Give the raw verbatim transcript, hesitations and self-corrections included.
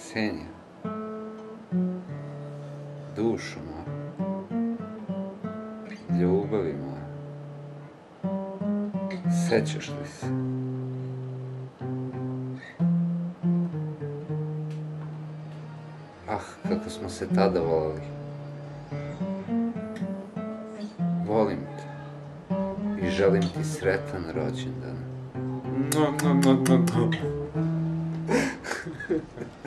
Ksenija, dušo moja, ljubavi moja, sećaš li se? Ah, kako smo se tada voleli. Volim te i želim ti sretan rođendan.